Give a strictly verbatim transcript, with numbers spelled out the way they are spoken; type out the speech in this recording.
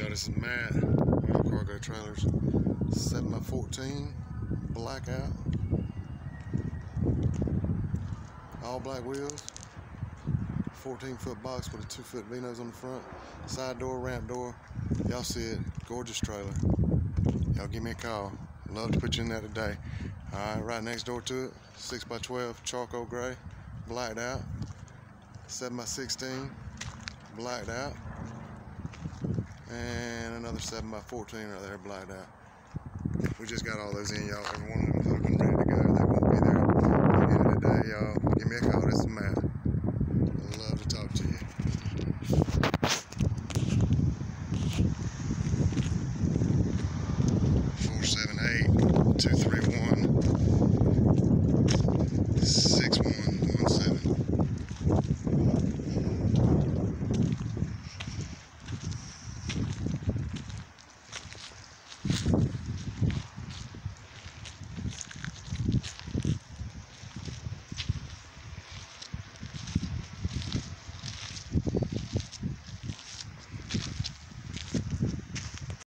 Y'all, this is Matt, Matt Cargo Trailers, seven by fourteen, blackout, all black wheels, fourteen foot box with a two foot V-nose on the front, side door, ramp door. Y'all see it, gorgeous trailer. Y'all give me a call, love to put you in there today. All right, right next door to it, six by twelve, charcoal gray, blacked out, seven by sixteen, blacked out, and another seven by fourteen right there, blacked out. We just got all those in, y'all. Every one of them is open, ready to go. They won't be there at the end of the day, y'all. Give me a call. This is Matt.